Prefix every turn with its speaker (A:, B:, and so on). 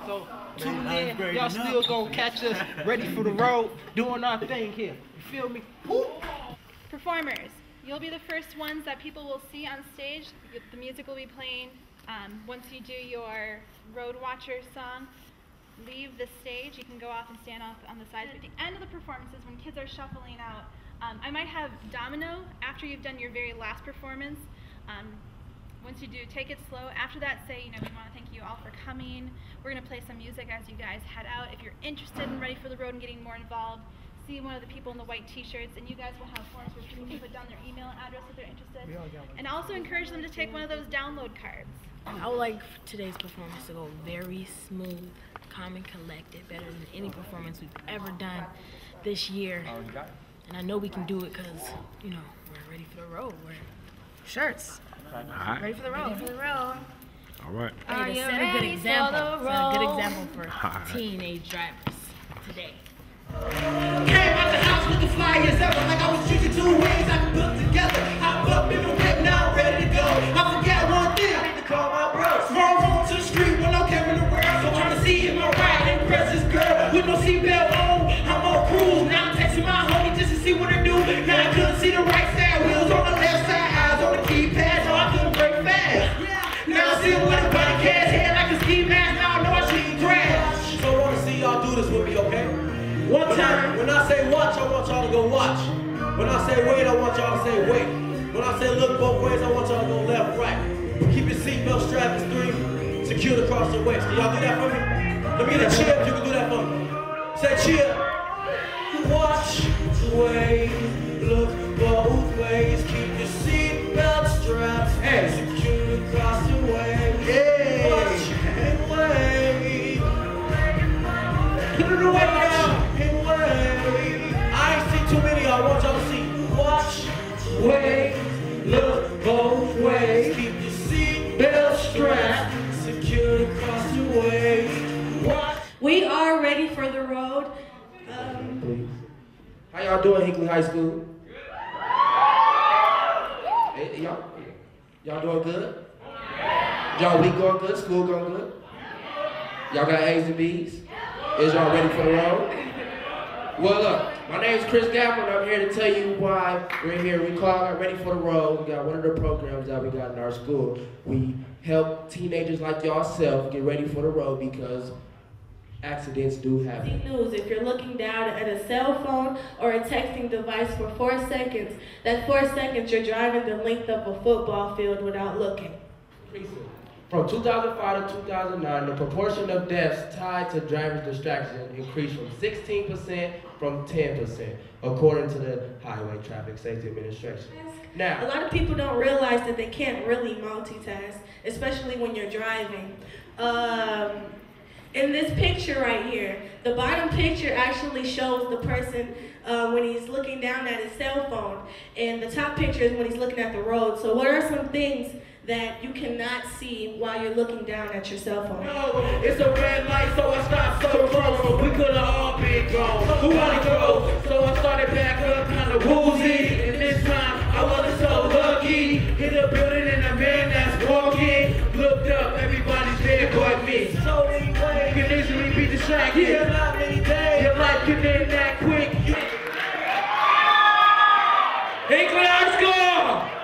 A: So tune in. Y'all still gonna catch us ready for the road, doing our thing here. You feel me? Woo!
B: Performers, you'll be the first ones that people will see on stage. The music will be playing. Once you do your Road Watcher song, leave the stage. You can go off and stand off on the side. At the end of the performances, when kids are shuffling out, I might have Domino after you've done your very last performance. Once you do, take it slow. After that, say, we want to thank you all for coming. We're going to play some music as you guys head out. If you're interested and ready for the road and getting more involved, see one of the people in the white t-shirts, and you guys will have forms where people can put down their email address if they're interested. And also encourage them to take one of those download cards.
C: I would like today's performance to go very smooth, calm and collected, better than any performance we've ever done this year. And I know we can do it because, we're ready for the road. We're shirts.
D: Right.
C: Ready for the road.
E: Ready for the road.
D: All right.
C: And to set a good example. Set a good example for teenage drivers today.
F: Came out the house with the fly as ever, like I was choosing 2 ways I could put together. I'm up in the whip now, ready to go. I forget one thing, I need to call my bro. Roll to the street with no camera in the world, so trying to see if my ride impress this girl with no seatbelt on. I'm on cruise, now I'm texting my homie just to see what I do. Now I couldn't see the right side, wheels on the left side, eyes on the keypad, so I couldn't break fast. Now I see him with a body cast, head like a ski mask, now I know I shouldn't crash. So I want to see y'all do this with me, okay? One time, when I say watch, I want y'all to go watch. When I say wait, I want y'all to say wait. When I say look both ways, I want y'all to go left, right. Keep your seatbelt strapped as 3, secured across your waist. Can y'all do that for me? Let me get a cheer if you can do that for me. Say cheer. Watch, wait, look both ways. Keep your seatbelt strapped and secured across your waist. Yeah. Watch and wait. Put it away now. I ain't seen too many, I want y'all to see. Watch, wait, look both ways. Keep your seatbelt strapped, secured across your waist. Watch.
E: We are ready for the road.
F: How y'all doing, Hinkley High School? Hey, y'all doing good? Y'all week going good? School going good? Y'all got A's and B's? Is y'all ready for the road? Well, look, my name is Chris Gapper, and I'm here to tell you why we're here. We call it Ready for the Road. We got one of the programs that we got in our school. We help teenagers like yourself get ready for the road because accidents do happen.
E: News, if you're looking down at a cell phone or a texting device for 4 seconds, that 4 seconds you're driving the length of a football field without looking.
F: From 2005 to 2009, the proportion of deaths tied to driver's distraction increased from 16% from 10%, according to the Highway Traffic Safety Administration. Now,
E: a lot of people don't realize that they can't really multitask, especially when you're driving. In this picture right here, the bottom picture actually shows the person when he's looking down at his cell phone, and the top picture is when he's looking at the road. So what are some things that you cannot see while you're looking down at your cell phone?
F: No, it's a red light, so I stopped so close. We could've all been gone. Who wanna go? So I started back up, kinda woozy. And this time, I wasn't so lucky. Hit a building and a man that's walking. Looked up, everybody's there but me. So anyway, you can easily be distracted. Yeah, not many days. Your life can end that quick. Hinkley High School!